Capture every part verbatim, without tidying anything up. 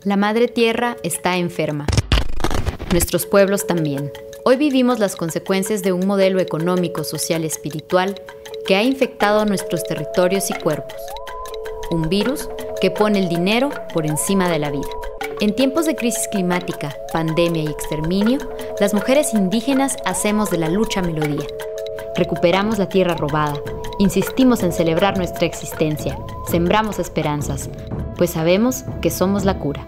La Madre Tierra está enferma. Nuestros pueblos también. Hoy vivimos las consecuencias de un modelo económico, social y espiritual que ha infectado nuestros territorios y cuerpos. Un virus que pone el dinero por encima de la vida. En tiempos de crisis climática, pandemia y exterminio, las mujeres indígenas hacemos de la lucha melodía. Recuperamos la tierra robada, insistimos en celebrar nuestra existencia, sembramos esperanzas, pues sabemos que somos la cura.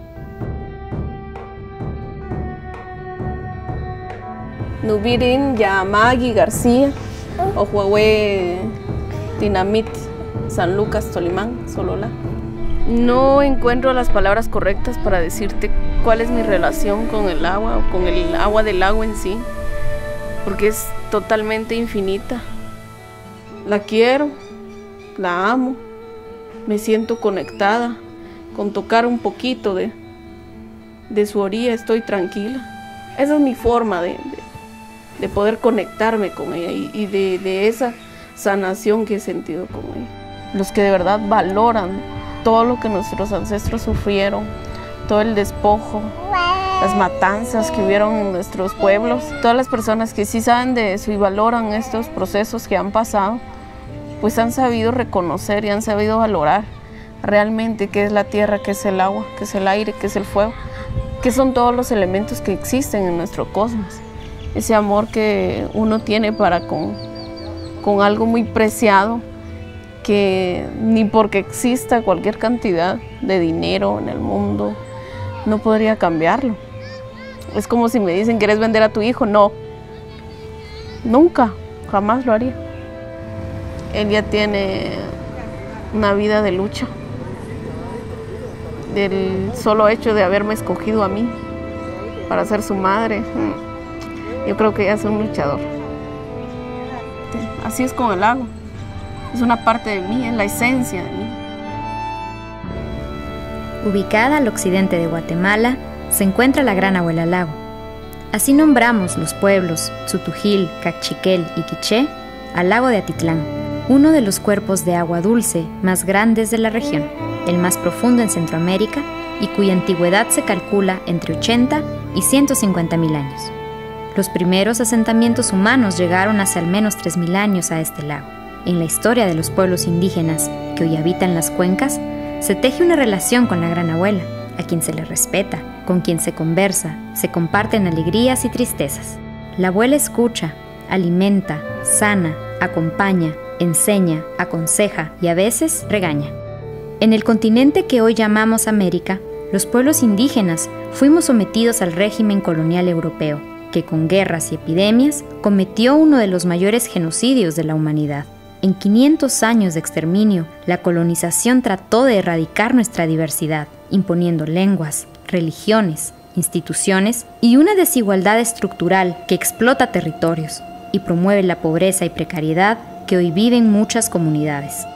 Nubirin Yamagi García, Ojuahue Dinamit, San Lucas, Tolimán, Solola. No encuentro las palabras correctas para decirte cuál es mi relación con el agua o con el agua del lago en sí, porque es totalmente infinita. La quiero, la amo, me siento conectada. Con tocar un poquito de, de su orilla estoy tranquila. Esa es mi forma de, de, de poder conectarme con ella y, y de, de esa sanación que he sentido con ella. Los que de verdad valoran todo lo que nuestros ancestros sufrieron, todo el despojo, las matanzas que hubieron en nuestros pueblos, todas las personas que sí saben de eso y valoran estos procesos que han pasado, pues han sabido reconocer y han sabido valorar realmente qué es la tierra, qué es el agua, qué es el aire, qué es el fuego, qué son todos los elementos que existen en nuestro cosmos. Ese amor que uno tiene para con, con algo muy preciado, que ni porque exista cualquier cantidad de dinero en el mundo, no podría cambiarlo. Es como si me dicen, ¿quieres vender a tu hijo? No, nunca, jamás lo haría. Él ya tiene una vida de lucha. Del solo hecho de haberme escogido a mí para ser su madre, yo creo que ya es un luchador. Así es con el lago. Es una parte de mí, es la esencia de mí. Ubicada al occidente de Guatemala, se encuentra la Gran Abuela Lago. Así nombramos los pueblos Tzutujil, Cachiquel y Quiché al lago de Atitlán, uno de los cuerpos de agua dulce más grandes de la región, el más profundo en Centroamérica y cuya antigüedad se calcula entre ochenta y ciento cincuenta mil años. Los primeros asentamientos humanos llegaron hace al menos tres mil años a este lago. En la historia de los pueblos indígenas que hoy habitan las cuencas, se teje una relación con la Gran Abuela, a quien se le respeta, con quien se conversa, se comparten alegrías y tristezas. La abuela escucha, alimenta, sana, acompaña, enseña, aconseja y a veces regaña. En el continente que hoy llamamos América, los pueblos indígenas fuimos sometidos al régimen colonial europeo, que con guerras y epidemias cometió uno de los mayores genocidios de la humanidad. En quinientos años de exterminio, la colonización trató de erradicar nuestra diversidad, imponiendo lenguas, religiones, instituciones y una desigualdad estructural que explota territorios y promueve la pobreza y precariedad que hoy viven muchas comunidades.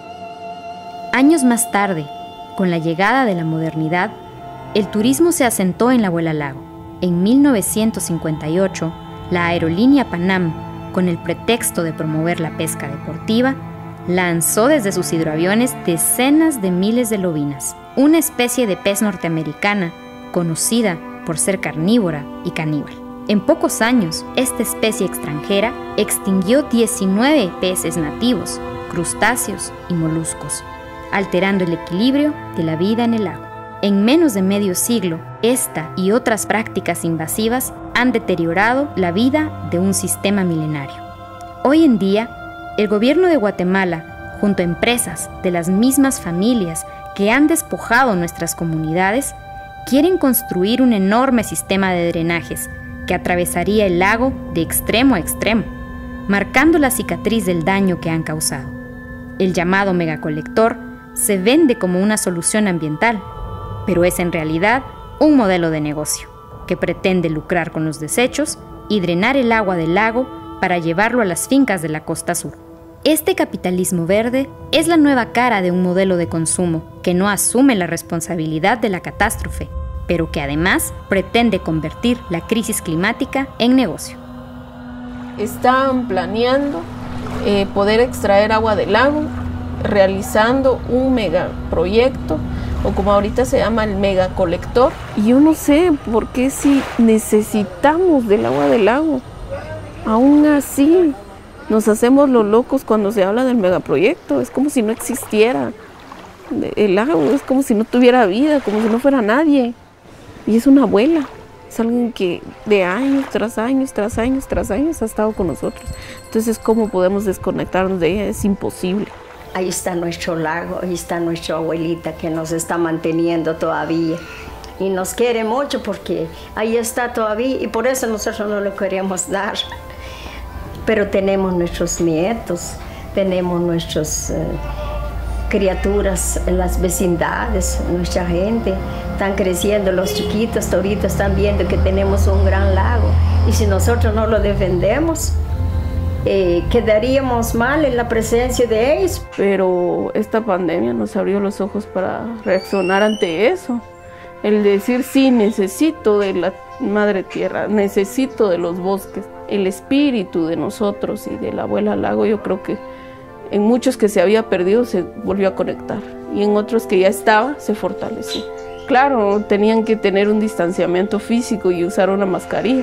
Años más tarde, con la llegada de la modernidad, el turismo se asentó en la Abuela Lago. En mil novecientos cincuenta y ocho, la aerolínea Panam, con el pretexto de promover la pesca deportiva, lanzó desde sus hidroaviones decenas de miles de lobinas, una especie de pez norteamericana conocida por ser carnívora y caníbal. En pocos años, esta especie extranjera extinguió diecinueve peces nativos, crustáceos y moluscos, alterando el equilibrio de la vida en el lago. En menos de medio siglo, esta y otras prácticas invasivas han deteriorado la vida de un sistema milenario. Hoy en día, el gobierno de Guatemala, junto a empresas de las mismas familias que han despojado nuestras comunidades, quieren construir un enorme sistema de drenajes que atravesaría el lago de extremo a extremo, marcando la cicatriz del daño que han causado. El llamado megacolector se vende como una solución ambiental, pero es en realidad un modelo de negocio que pretende lucrar con los desechos y drenar el agua del lago para llevarlo a las fincas de la costa sur. Este capitalismo verde es la nueva cara de un modelo de consumo que no asume la responsabilidad de la catástrofe, pero que además pretende convertir la crisis climática en negocio. Están planeando eh, poder extraer agua del lago, realizando un megaproyecto o como ahorita se llama el megacolector. Y yo no sé por qué si necesitamos del agua del lago, aún así nos hacemos los locos cuando se habla del megaproyecto. Es como si no existiera el lago, es como si no tuviera vida, como si no fuera nadie. Y es una abuela, es alguien que de años tras años, tras años, tras años ha estado con nosotros. Entonces, ¿cómo podemos desconectarnos de ella? Es imposible. Ahí está nuestro lago, ahí está nuestra abuelita que nos está manteniendo todavía. Y nos quiere mucho porque ahí está todavía y por eso nosotros no lo queremos dar. Pero tenemos nuestros nietos, tenemos nuestras eh, criaturas en las vecindades, nuestra gente. Están creciendo los chiquitos, ahorita están viendo que tenemos un gran lago. Y si nosotros no lo defendemos, eh, quedaríamos mal en la presencia de ellos. Pero esta pandemia nos abrió los ojos para reaccionar ante eso. El decir, sí, necesito de la madre tierra, necesito de los bosques. El espíritu de nosotros y de la abuela lago, yo creo que en muchos que se había perdido se volvió a conectar y en otros que ya estaba se fortaleció. Claro, tenían que tener un distanciamiento físico y usar una mascarilla,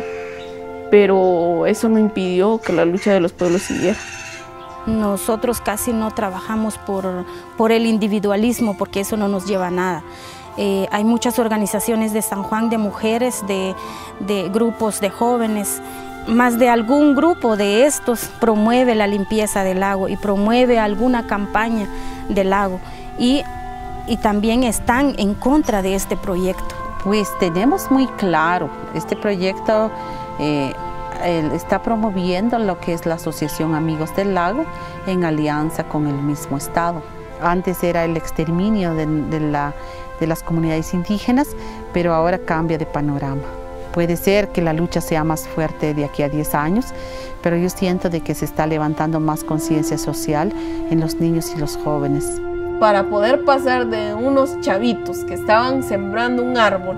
pero eso no impidió que la lucha de los pueblos siguiera. Nosotros casi no trabajamos por, por el individualismo, porque eso no nos lleva a nada. Eh, hay muchas organizaciones de San Juan, de mujeres, de, de grupos de jóvenes. Más de algún grupo de estos promueve la limpieza del lago y promueve alguna campaña del lago y, y también están en contra de este proyecto. Pues tenemos muy claro, este proyecto eh, está promoviendo lo que es la Asociación Amigos del Lago en alianza con el mismo Estado. Antes era el exterminio de, de, la, de las comunidades indígenas, pero ahora cambia de panorama. Puede ser que la lucha sea más fuerte de aquí a diez años, pero yo siento de que se está levantando más conciencia social en los niños y los jóvenes. Para poder pasar de unos chavitos que estaban sembrando un árbol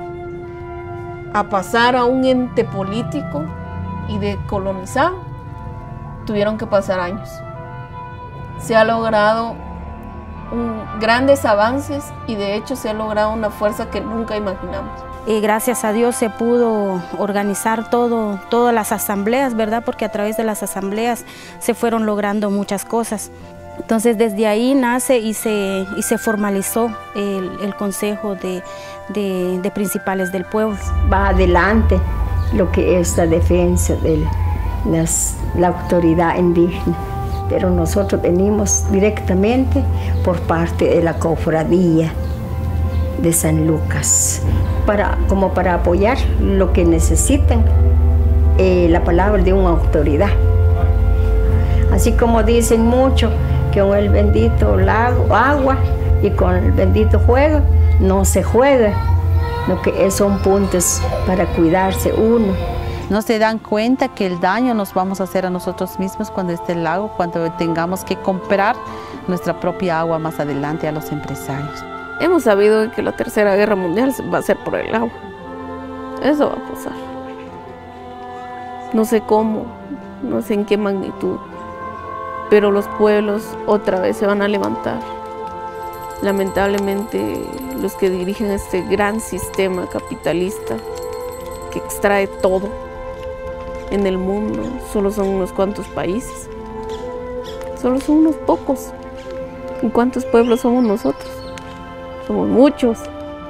a pasar a un ente político y de colonizar, tuvieron que pasar años. Se ha logrado un, grandes avances y de hecho se ha logrado una fuerza que nunca imaginamos. Y gracias a Dios se pudo organizar todo, todas las asambleas, ¿verdad? Porque a través de las asambleas se fueron logrando muchas cosas. Entonces desde ahí nace y se, y se formalizó el, el Consejo de, de, de Principales del Pueblo. Va adelante lo que es la defensa de las, la autoridad indígena, pero nosotros venimos directamente por parte de la cofradía de San Lucas, para, como para apoyar lo que necesitan, eh, la palabra de una autoridad. Así como dicen mucho que con el bendito lago, agua y con el bendito fuego no se juega, lo que son puntos para cuidarse uno. No se dan cuenta que el daño nos vamos a hacer a nosotros mismos cuando esté el lago, cuando tengamos que comprar nuestra propia agua más adelante a los empresarios. Hemos sabido que la Tercera Guerra Mundial va a ser por el agua. Eso va a pasar. No sé cómo, no sé en qué magnitud, pero los pueblos otra vez se van a levantar. Lamentablemente, los que dirigen este gran sistema capitalista que extrae todo en el mundo solo son unos cuantos países, solo son unos pocos. ¿Y cuántos pueblos somos nosotros? Somos muchos.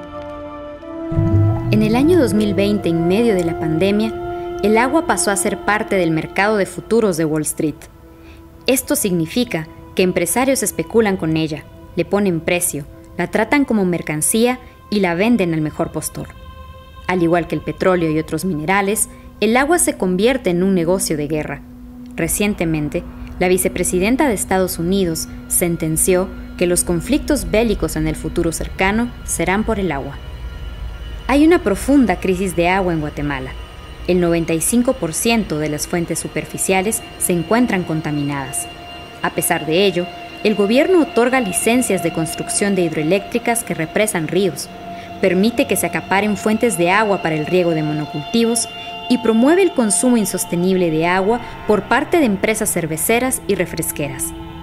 En el año dos mil veinte, en medio de la pandemia, el agua pasó a ser parte del mercado de futuros de Wall Street. Esto significa que empresarios especulan con ella, le ponen precio, la tratan como mercancía y la venden al mejor postor. Al igual que el petróleo y otros minerales, el agua se convierte en un negocio de guerra. Recientemente, la vicepresidenta de Estados Unidos sentenció que los conflictos bélicos en el futuro cercano serán por el agua. Hay una profunda crisis de agua en Guatemala. El noventa y cinco por ciento de las fuentes superficiales se encuentran contaminadas. A pesar de ello, el gobierno otorga licencias de construcción de hidroeléctricas que represan ríos, permite que se acaparen fuentes de agua para el riego de monocultivos y promueve el consumo insostenible de agua por parte de empresas cerveceras y refresqueras.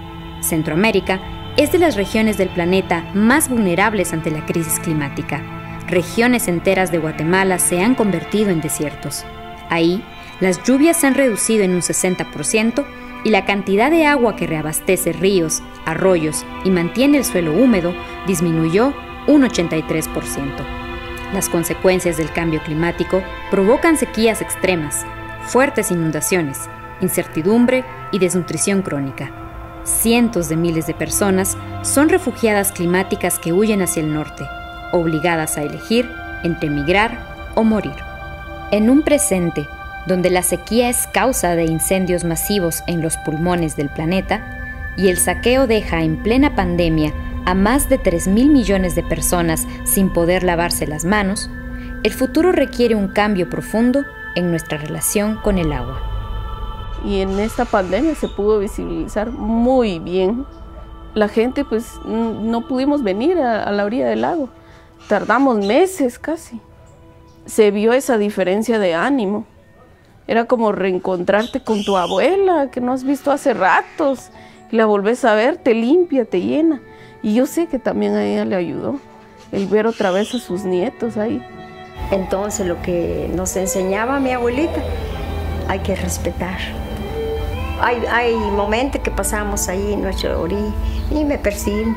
Centroamérica es de las regiones del planeta más vulnerables ante la crisis climática. Regiones enteras de Guatemala se han convertido en desiertos. Ahí, las lluvias se han reducido en un sesenta por ciento y la cantidad de agua que reabastece ríos, arroyos y mantiene el suelo húmedo disminuyó un ochenta y tres por ciento. Las consecuencias del cambio climático provocan sequías extremas, fuertes inundaciones, incertidumbre y desnutrición crónica. Cientos de miles de personas son refugiadas climáticas que huyen hacia el norte, obligadas a elegir entre emigrar o morir. En un presente donde la sequía es causa de incendios masivos en los pulmones del planeta y el saqueo deja en plena pandemia a más de tres mil millones de personas sin poder lavarse las manos, el futuro requiere un cambio profundo en nuestra relación con el agua. Y en esta pandemia se pudo visibilizar muy bien. La gente, pues, no pudimos venir a, a la orilla del lago. Tardamos meses casi. Se vio esa diferencia de ánimo. Era como reencontrarte con tu abuela, que no has visto hace ratos. Y la volvés a ver, te limpia, te llena. Y yo sé que también a ella le ayudó el ver otra vez a sus nietos ahí. Entonces, lo que nos enseñaba mi abuelita, hay que respetar. Hay, hay momentos que pasamos ahí en nuestra orilla y me persiguen,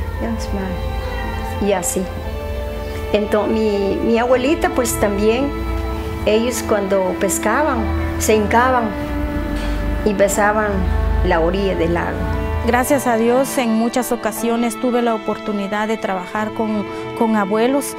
y así. Entonces, mi, mi abuelita, pues también, ellos cuando pescaban, se hincaban y besaban la orilla del lago. Gracias a Dios, en muchas ocasiones tuve la oportunidad de trabajar con, con abuelos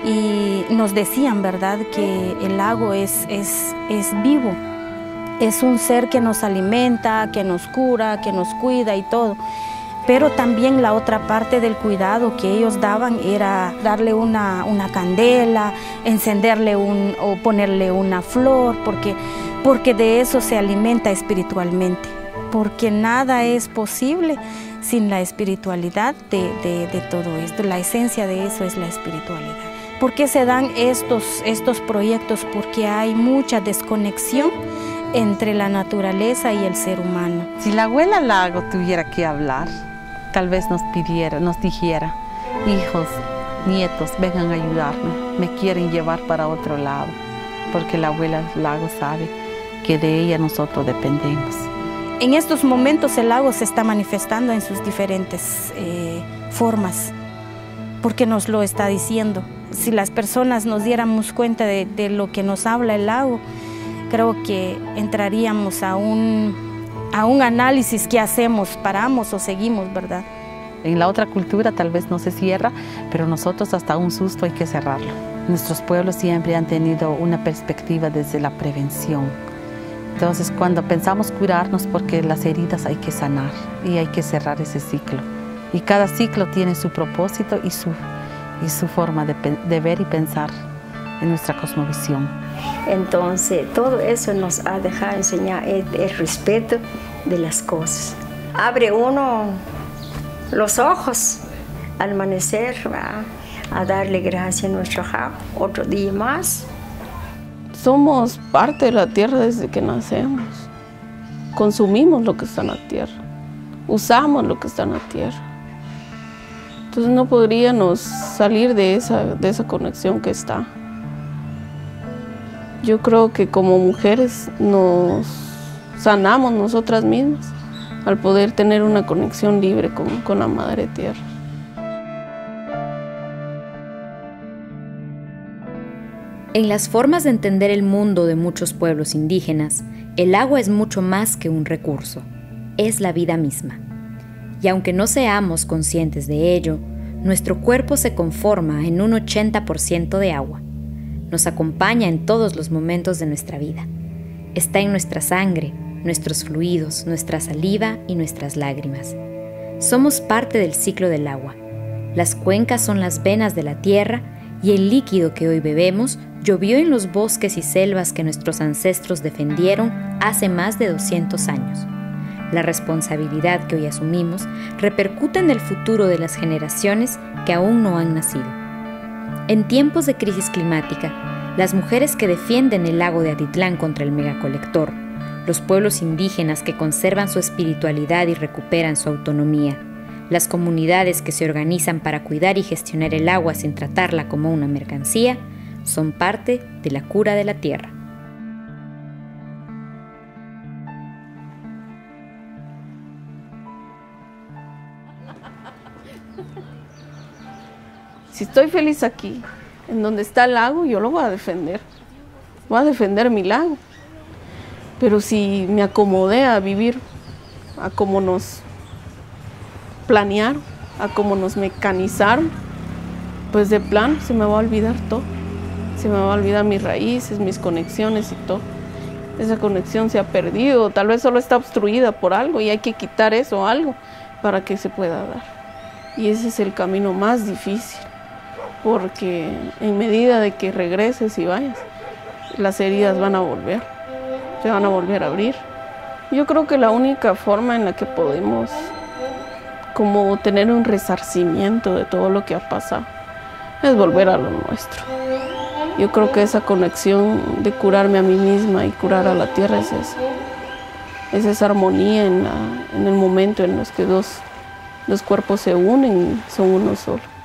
y nos decían, ¿verdad?, que el lago es, es, es vivo. Es un ser que nos alimenta, que nos cura, que nos cuida y todo. Pero también la otra parte del cuidado que ellos daban era darle una, una candela, encenderle un, o ponerle una flor, porque, porque de eso se alimenta espiritualmente. Porque nada es posible sin la espiritualidad de, de, de todo esto. La esencia de eso es la espiritualidad. ¿Por qué se dan estos, estos proyectos? Porque hay mucha desconexión entre la naturaleza y el ser humano. Si la abuela Lago tuviera que hablar, tal vez nos pidiera, nos dijera, hijos, nietos, vengan a ayudarme, me quieren llevar para otro lado, porque la abuela Lago sabe que de ella nosotros dependemos. En estos momentos el lago se está manifestando en sus diferentes eh, formas, porque nos lo está diciendo. Si las personas nos diéramos cuenta de, de lo que nos habla el lago, creo que entraríamos a un, a un análisis que hacemos, paramos o seguimos, ¿verdad? En la otra cultura tal vez no se cierra, pero nosotros hasta un susto hay que cerrarlo. Nuestros pueblos siempre han tenido una perspectiva desde la prevención. Entonces, cuando pensamos curarnos, porque las heridas hay que sanar y hay que cerrar ese ciclo. Y cada ciclo tiene su propósito y su, y su forma de, de ver y pensar en nuestra cosmovisión. Entonces, todo eso nos ha dejado enseñar el, el respeto de las cosas. Abre uno los ojos al amanecer, ¿verdad?, a darle gracias a nuestro Jao, otro día más. Somos parte de la tierra desde que nacemos. Consumimos lo que está en la tierra. Usamos lo que está en la tierra. Entonces no podríamos salir de esa, de esa conexión que está. Yo creo que como mujeres nos sanamos nosotras mismas al poder tener una conexión libre con, con la Madre Tierra. En las formas de entender el mundo de muchos pueblos indígenas, el agua es mucho más que un recurso, es la vida misma. Y aunque no seamos conscientes de ello, nuestro cuerpo se conforma en un ochenta por ciento de agua. Nos acompaña en todos los momentos de nuestra vida. Está en nuestra sangre, nuestros fluidos, nuestra saliva y nuestras lágrimas. Somos parte del ciclo del agua. Las cuencas son las venas de la tierra y el líquido que hoy bebemos llovió en los bosques y selvas que nuestros ancestros defendieron hace más de doscientos años. La responsabilidad que hoy asumimos repercute en el futuro de las generaciones que aún no han nacido. En tiempos de crisis climática, las mujeres que defienden el lago de Atitlán contra el megacolector, los pueblos indígenas que conservan su espiritualidad y recuperan su autonomía, las comunidades que se organizan para cuidar y gestionar el agua sin tratarla como una mercancía, son parte de la cura de la tierra. Si estoy feliz aquí, en donde está el lago, yo lo voy a defender. Voy a defender mi lago. Pero si me acomodé a vivir a como nos planearon, a como nos mecanizaron, pues de plano se me va a olvidar todo. Se me va a olvidar mis raíces, mis conexiones y todo. Esa conexión se ha perdido, tal vez solo está obstruida por algo y hay que quitar eso algo para que se pueda dar. Y ese es el camino más difícil, porque en medida de que regreses y vayas, las heridas van a volver, se van a volver a abrir. Yo creo que la única forma en la que podemos como tener un resarcimiento de todo lo que ha pasado es volver a lo nuestro. Yo creo que esa conexión de curarme a mí misma y curar a la tierra es esa. Es esa armonía en, la, en el momento en los que dos, dos cuerpos se unen y son uno solo.